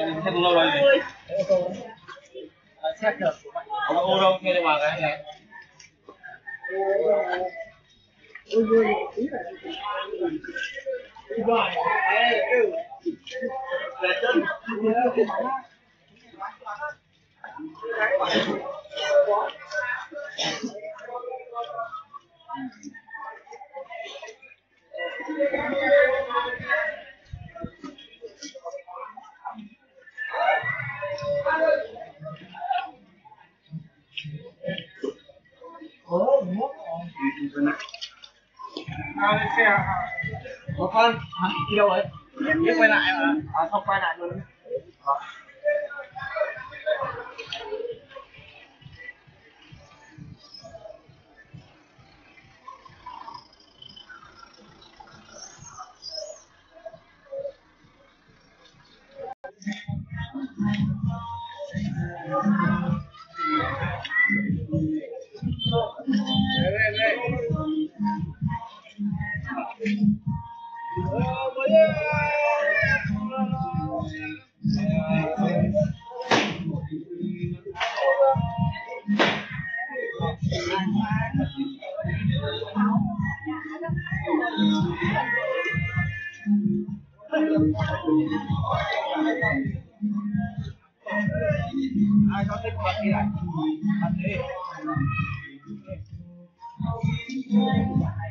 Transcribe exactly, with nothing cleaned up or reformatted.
Xe cùng lâu rồi gì? Xe được của bạn. Không có ô đâu, thuê cho bà cái này. Có con, đi đâu đấy? Biết quay lại mà. À, không quay lại luôn. Ai có thích bật đi lại. Bật đi.